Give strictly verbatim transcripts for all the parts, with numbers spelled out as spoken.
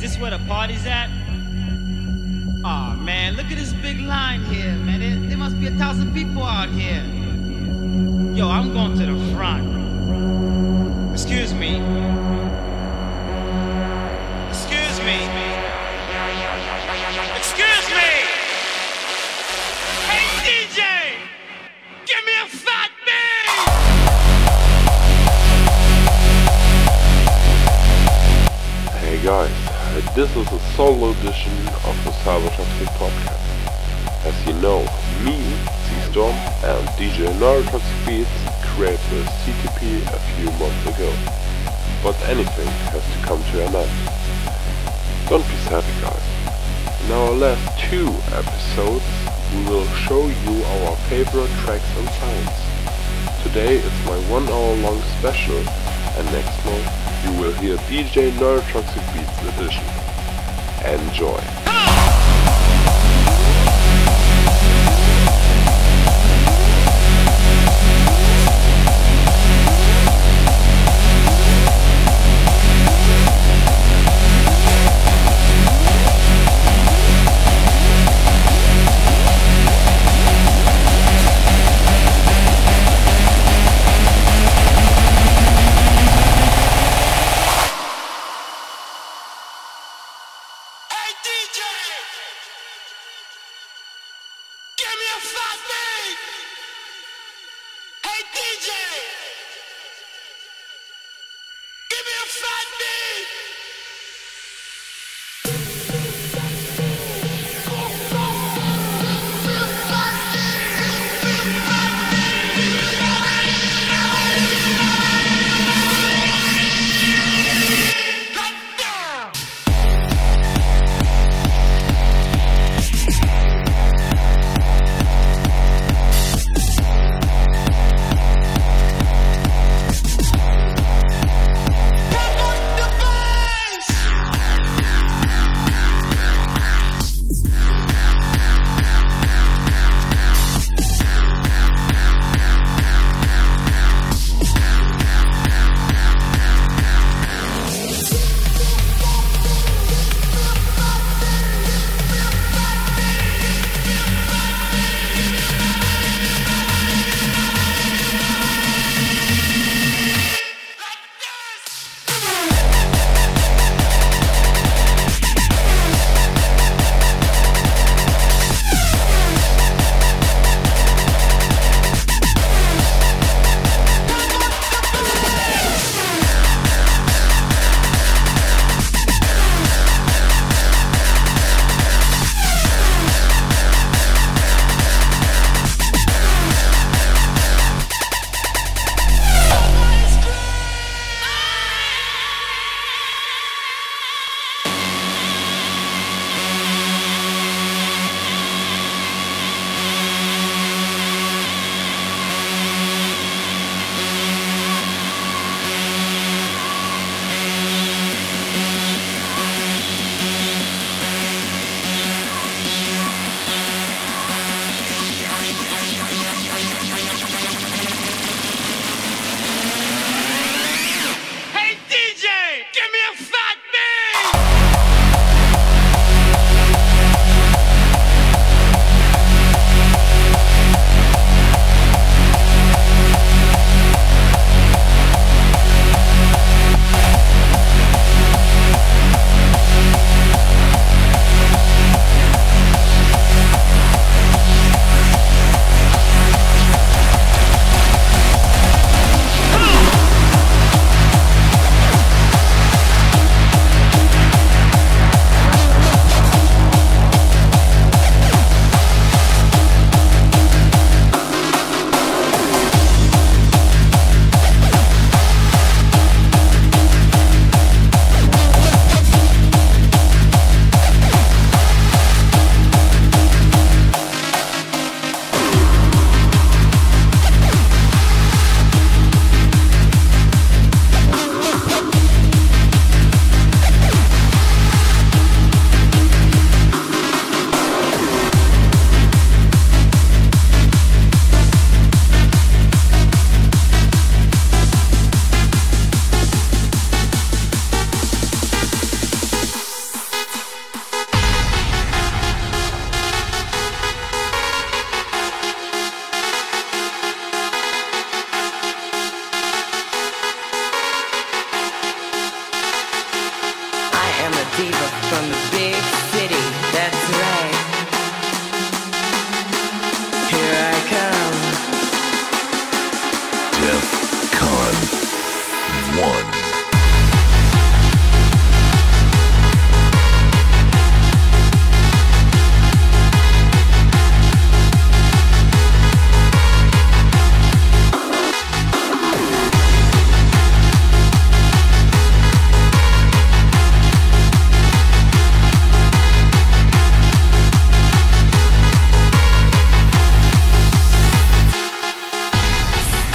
this where the party's at? Aw, oh, man, look at this big line here, man. There, there must be a thousand people out here. Yo, I'm going to the front. Excuse me. Excuse me. Excuse me! Hey, D J! Give me a fat beat! Hey guys, this is a solo edition of the Cyber-Toxxic-Podcast. As you know, me, Cyberstorm, and D J Cyber-Toxxic created the C T P a few months ago. But anything has to come to an end. Don't be sad guys. In our last two episodes, we will show you our favorite tracks and sounds. Today is my one hour long special, and next month you will hear D J Cyber-Toxxic edition. Enjoy! D J!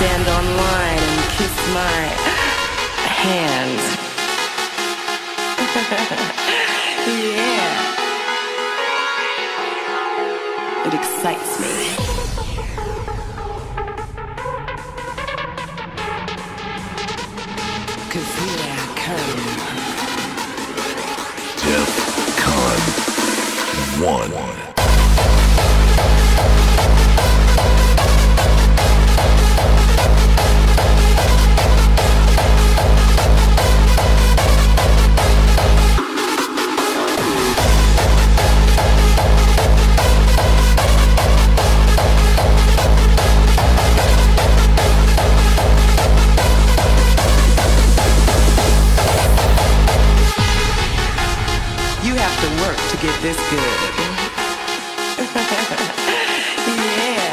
stand online and kiss my hand. Yeah. It excites me. Cause here I come. DEFCON one. You have to work to get this good. Yeah.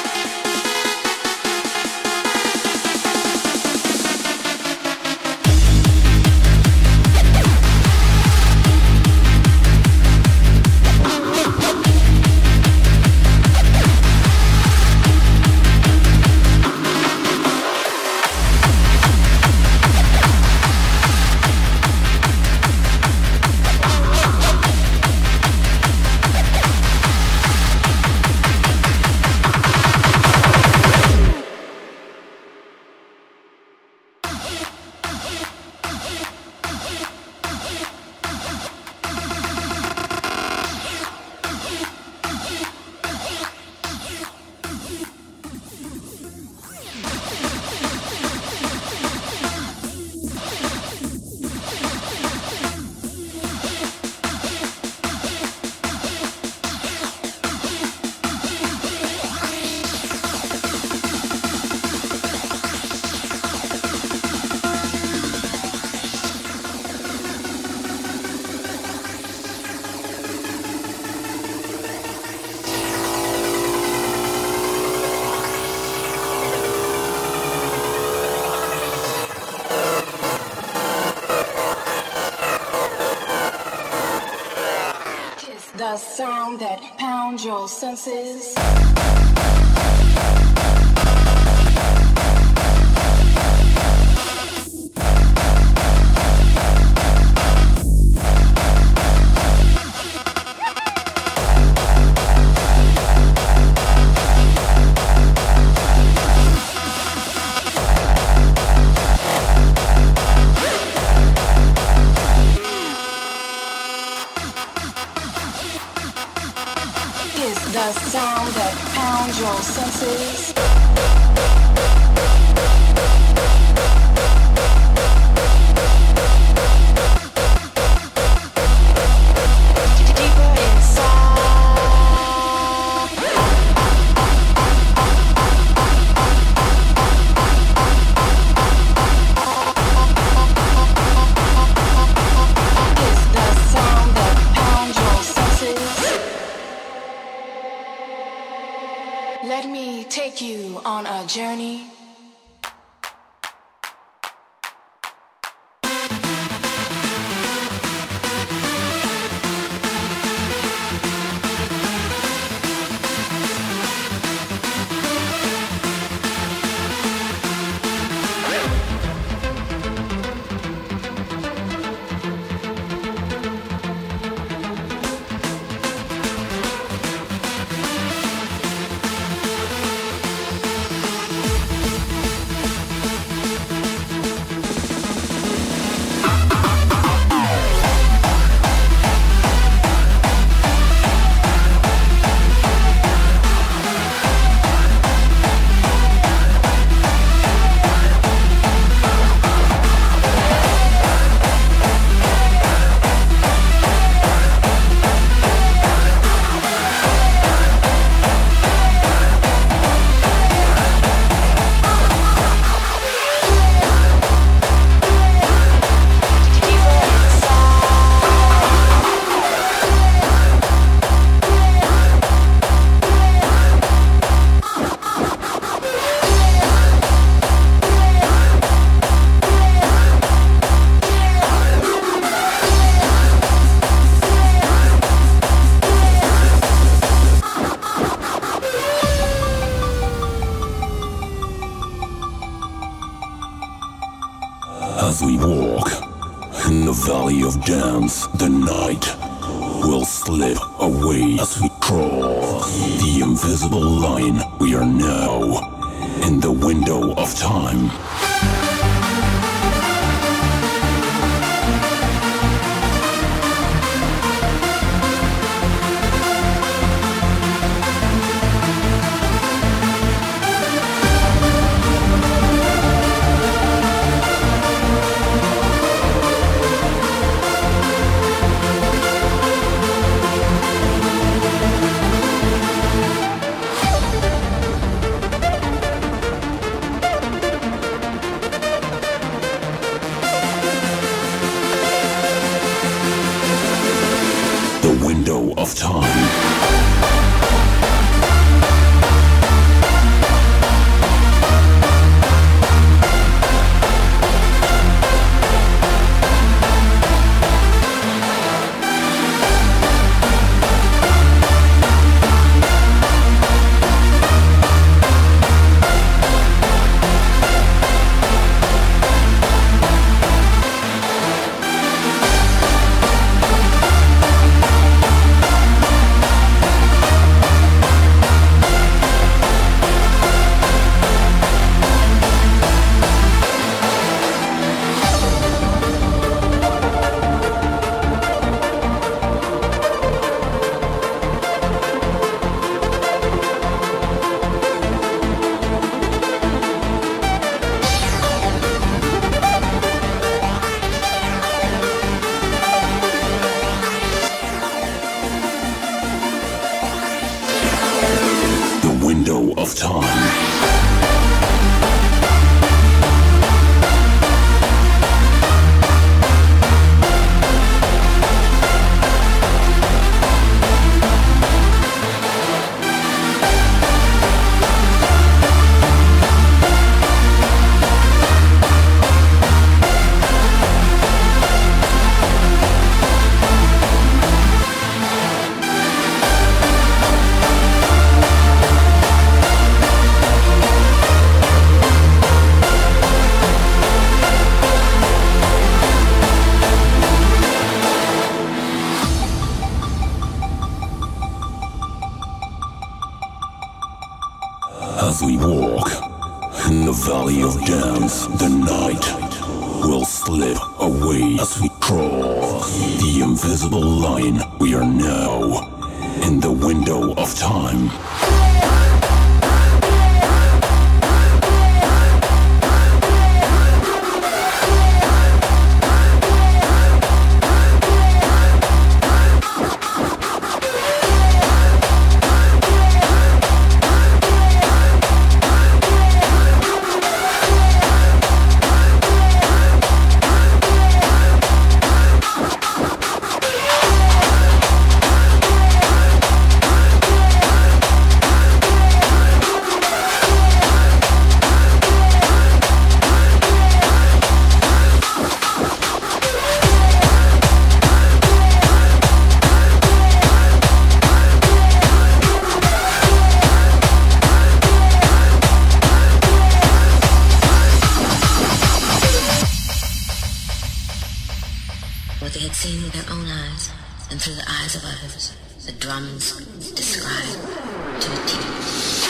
The sound that pounds your senses. The sound that pounds your senses. Deeper inside. It's the sound that pounds your senses. Let me take you on a journey. As we walk in the valley of dance, the night will slip away as we cross the invisible line. We are now in the window of time. Of time. Of time. As we walk in the valley of dance, the night will slip away as we cross the invisible line. We are now in the window of time. What they had seen with their own eyes and through the eyes of others, the drums describe to a T.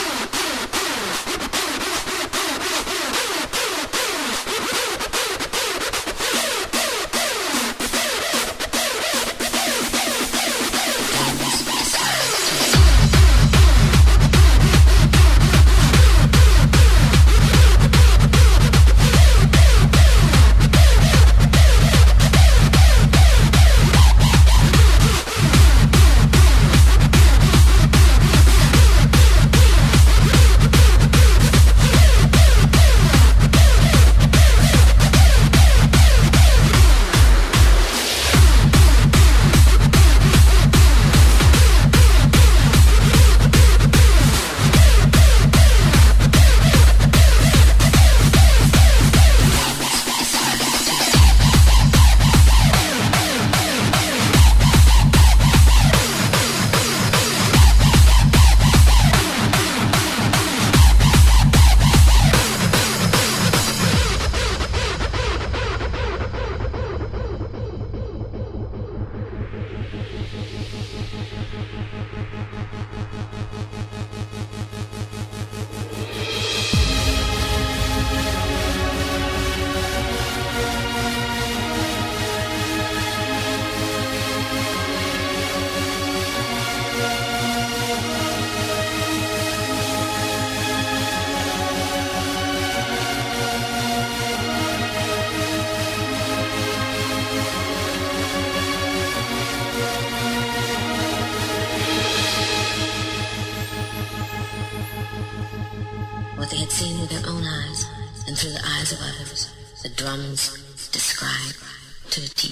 through the eyes of others, the drums describe to a T.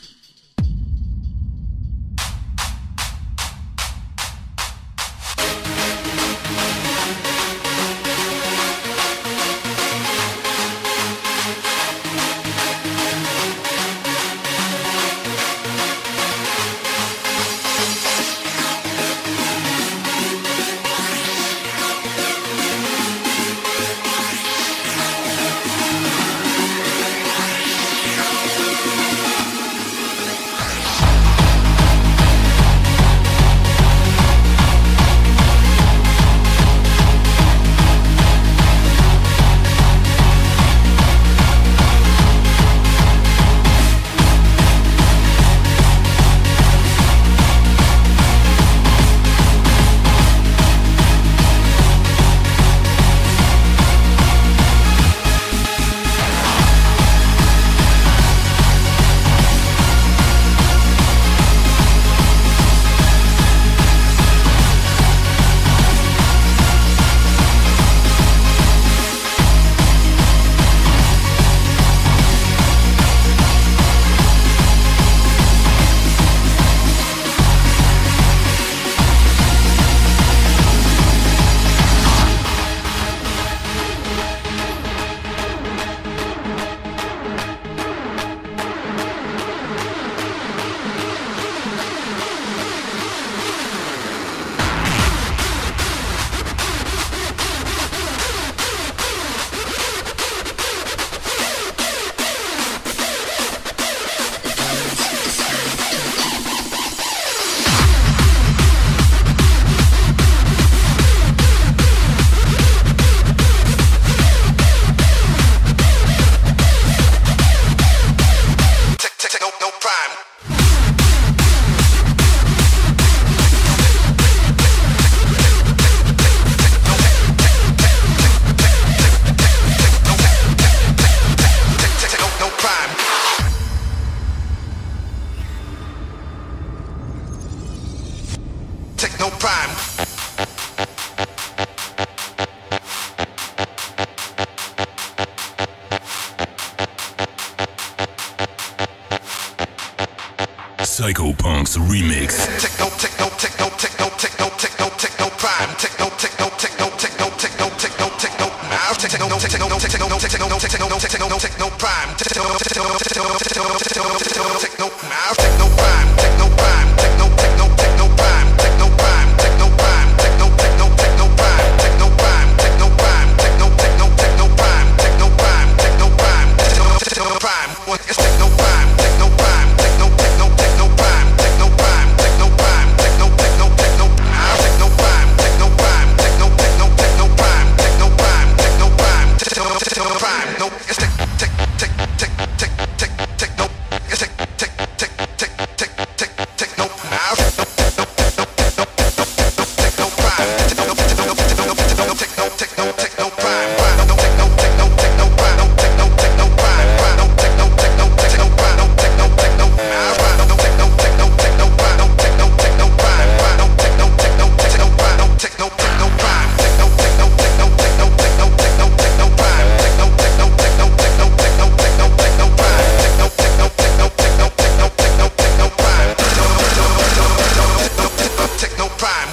Psychopunk's remix. Techno, techno, techno, techno, techno, techno, techno, prime. Techno, techno, techno, techno, techno, techno, techno, now. Techno, techno, techno, techno, techno, techno, techno, prime. Techno, techno, techno, techno, techno, techno, techno, now. Techno, prime. Techno, prime. Techno, techno, techno, prime. Techno, prime. Techno, prime. Techno, techno, techno, prime. Techno, prime. Techno, prime. Techno, techno, techno, prime. Techno, prime. Techno, prime. Techno, techno, prime. What is techno prime? Techno prime. Techno, techno, techno prime. Techno prime. Techno prime. Techno, techno, techno. Now. Techno prime. Techno prime. Techno, techno, techno prime. Techno prime. Techno prime. Techno, techno prime. No, it's tech, tech, tech, tech, tech, tech, techno. It's tech, tech, tech, tech, tech, tech, techno. Now. Techno, techno, techno, techno, techno, techno prime. Techno, techno, techno, techno, techno, techno, techno prime. No, techno, techno, techno prime. No, techno, techno prime. No, techno, techno, techno prime. No, techno, techno now. No, techno, techno, techno prime. No, techno, techno prime. No, techno, techno, techno prime. No, techno, techno prime. Techno, techno, techno, techno, techno, techno, techno prime. Techno, techno, techno, techno, techno, techno, techno prime. Techno, techno, techno, techno, techno, techno, techno prime. Techno, techno, techno, techno, techno prime.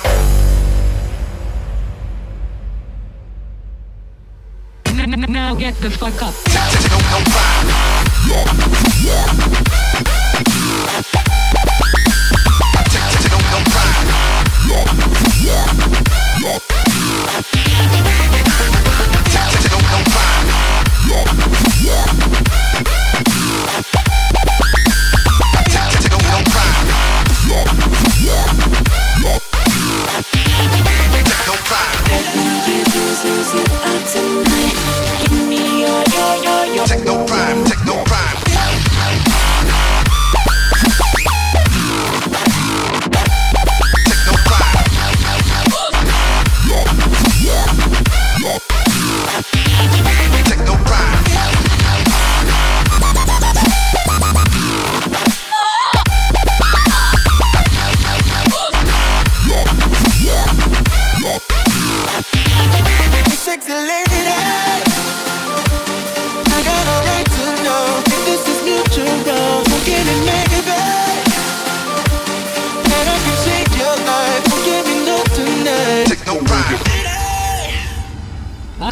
Now get the fuck up. Techno prime. Techno prime, techno prime. Techno prime.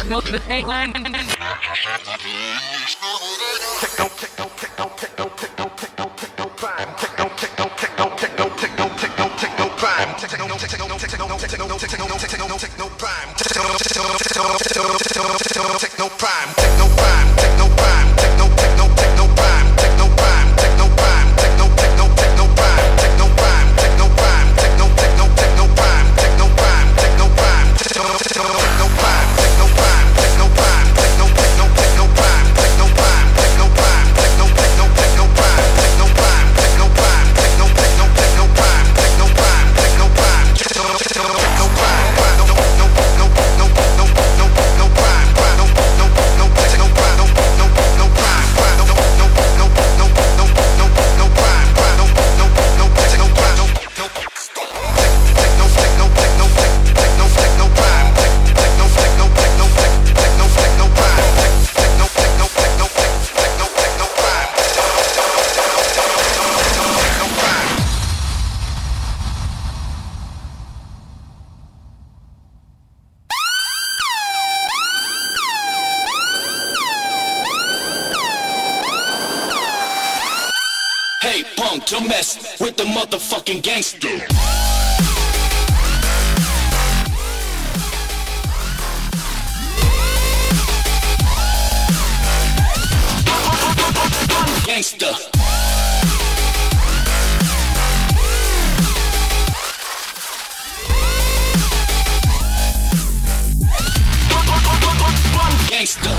Hey, punk, don't mess with the motherfucking gangster. Gangster. Gangster.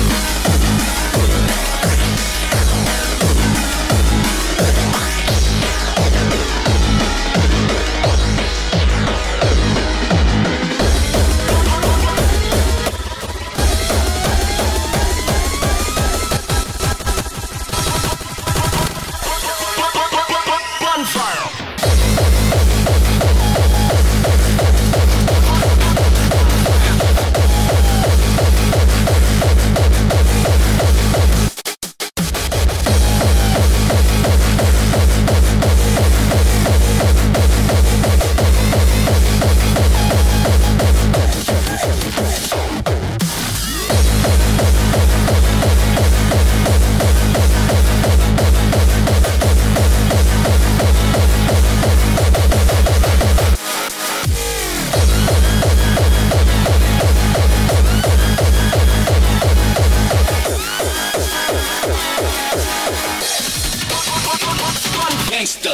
Gangster.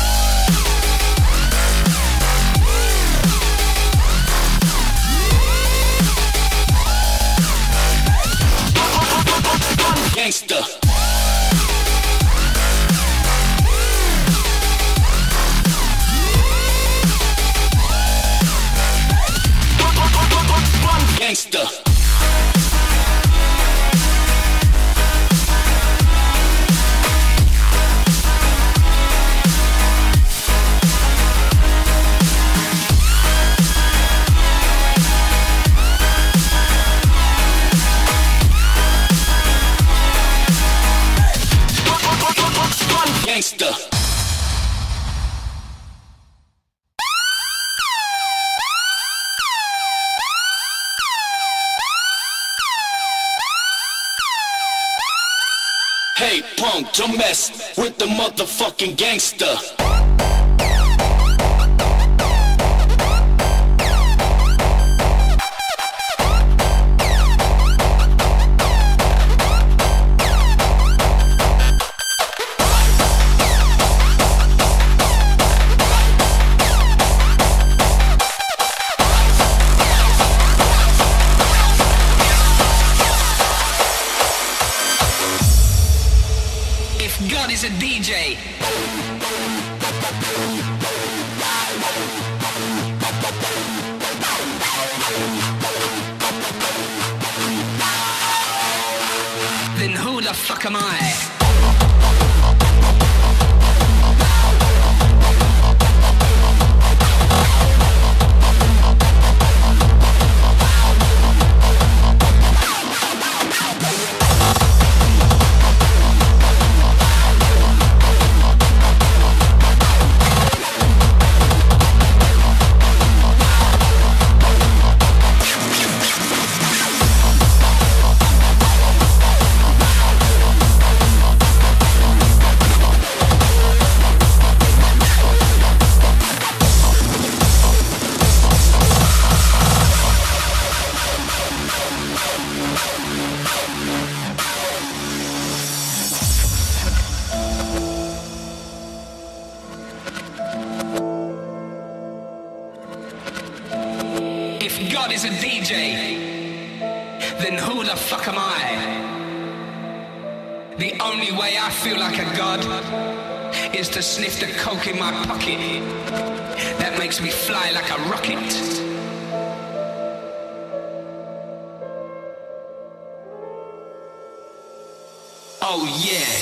Gangster. Gangster. Gangster. Hey, punk, don't mess with the motherfucking gangster. God is a D J. Then who the fuck am I? God is a D J, then who the fuck am I? The only way I feel like a god is to sniff the coke in my pocket. That makes me fly like a rocket. Oh yeah.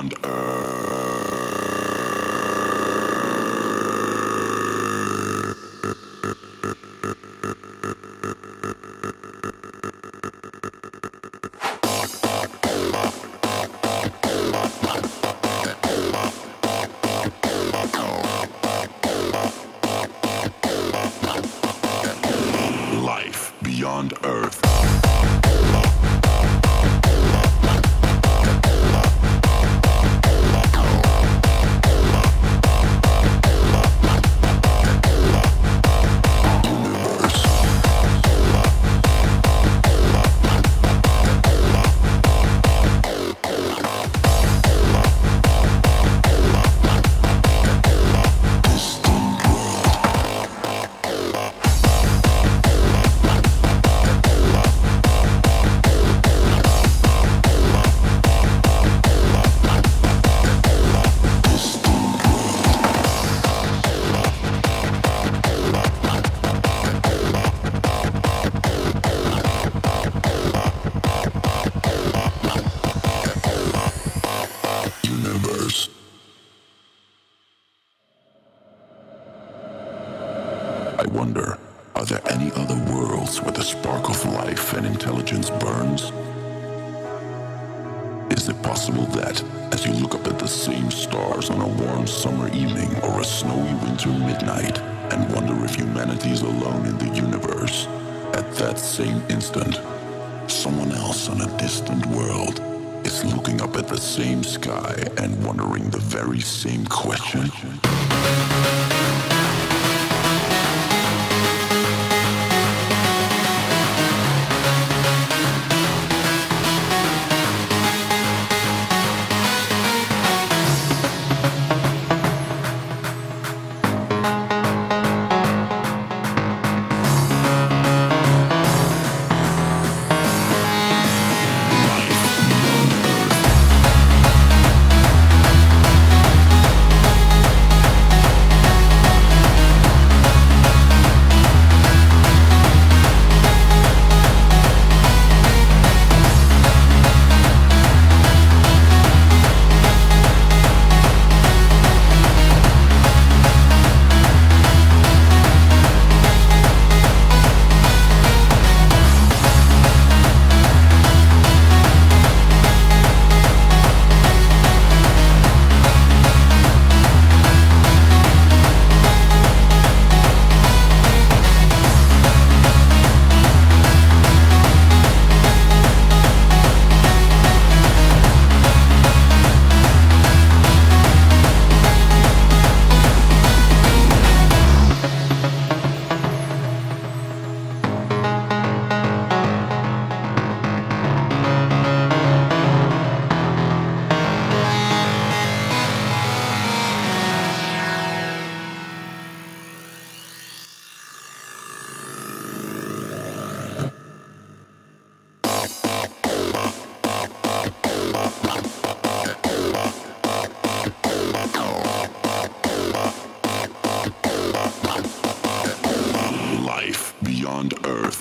beyond Earth. Life beyond Earth. I wonder, are there any other worlds where the spark of life and intelligence burns? Is it possible that, as you look up at the same stars on a warm summer evening or a snowy winter midnight, and wonder if humanity is alone in the universe, at that same instant, someone else on a distant world is looking up at the same sky and wondering the very same question? Beyond Earth.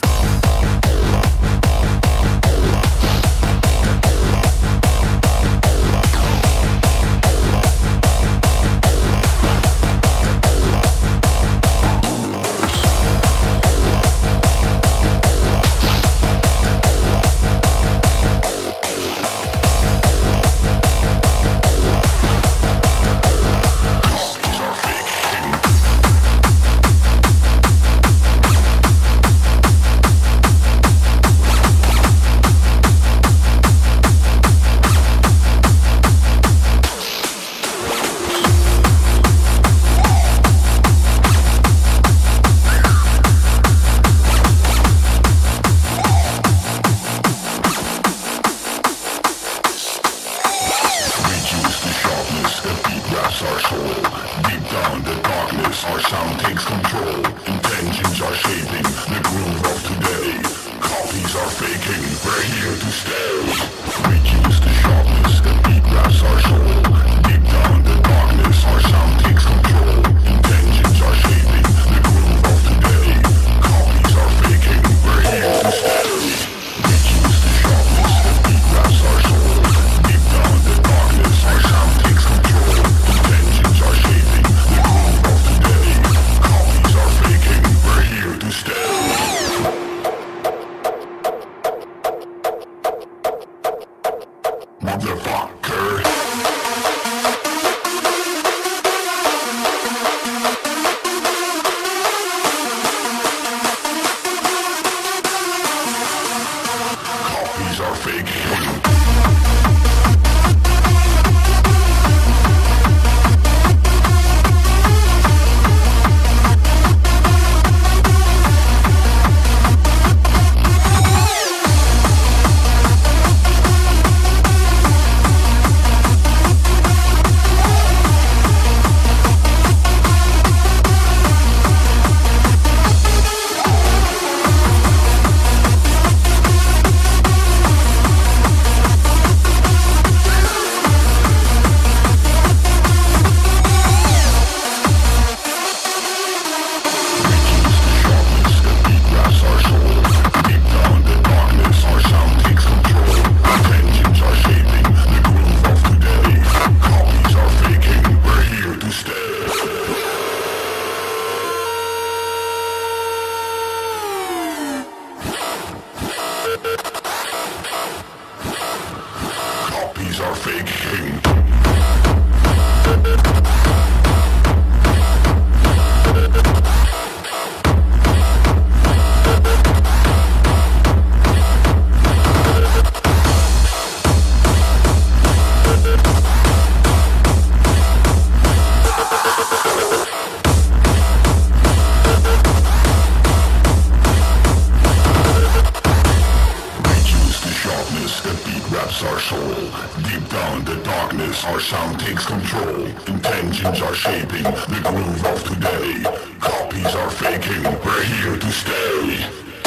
Our down the darkness, our sound takes control. Intentions are shaping the groove of today. Copies are faking, we're here to stay.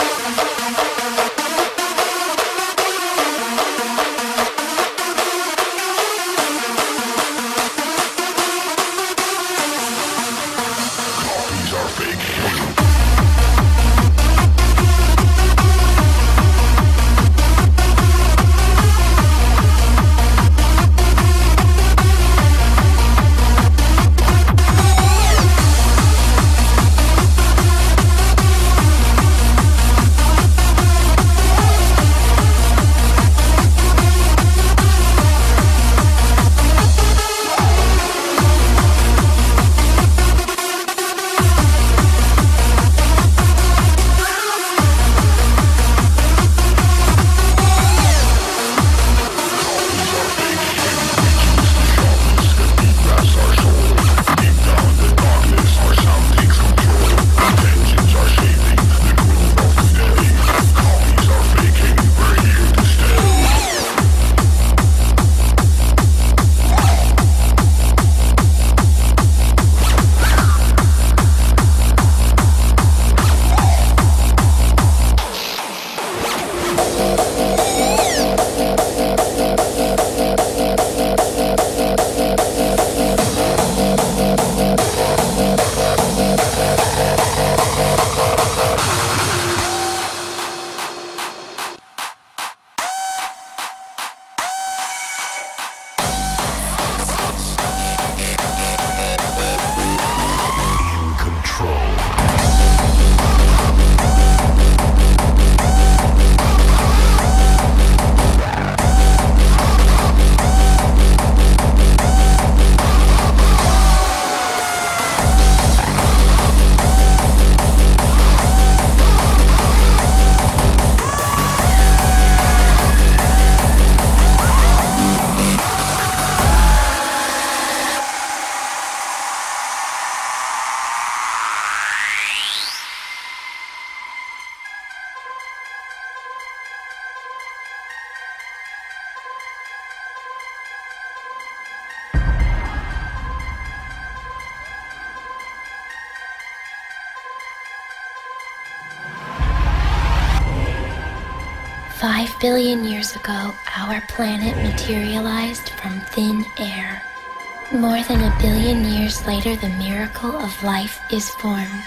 Five billion years ago, our planet materialized from thin air. More than a billion years later, the miracle of life is formed.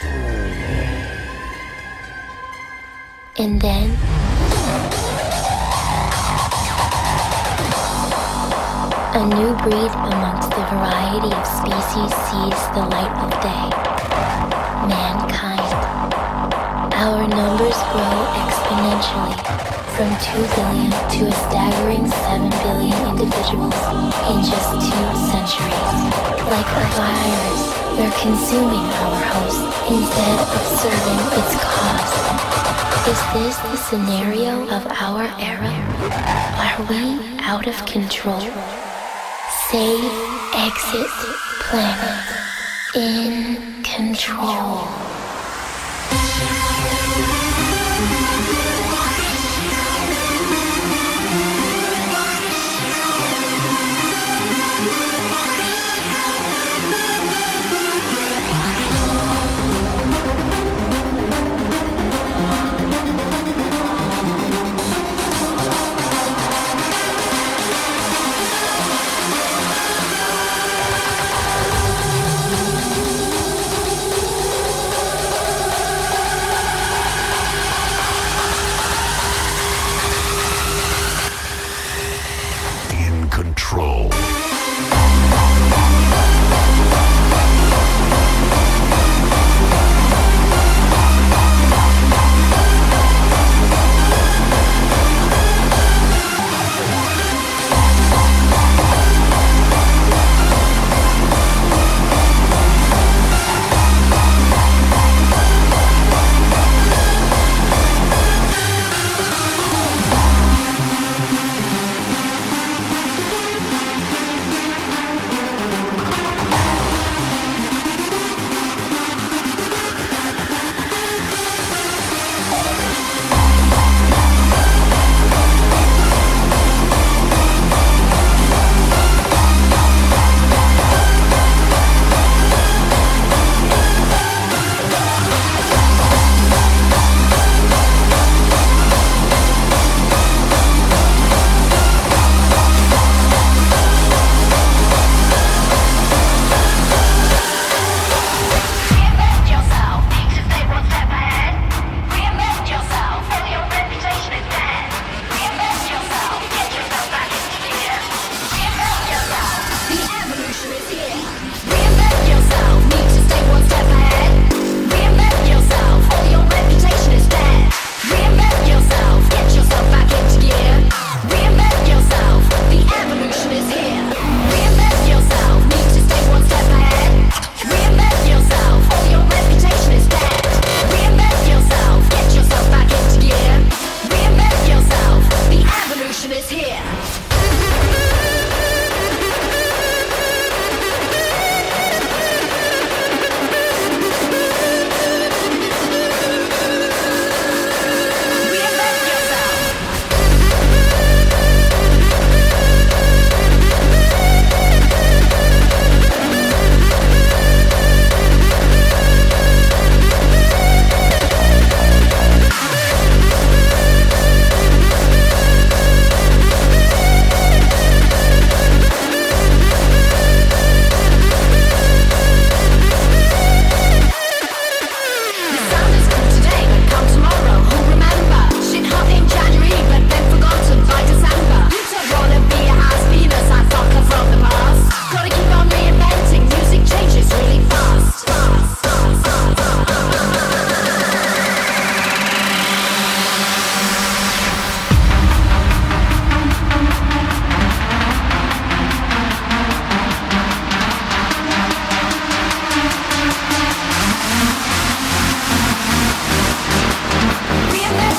And then, a new breed amongst the variety of species sees the light of day. Mankind. Our numbers grow exponentially, from two billion to a staggering seven billion individuals in just two centuries. Like a virus, we're consuming our host instead of serving its cause. Is this the scenario of our era? Are we out of control? Save, exit, planet. In control.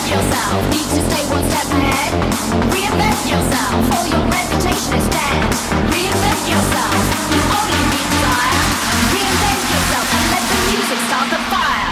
yourself. Need to stay one step ahead. Reinvent yourself, or your reputation is dead. Reinvent yourself, you only need desire. Reinvent yourself and let the music start the fire.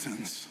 distance.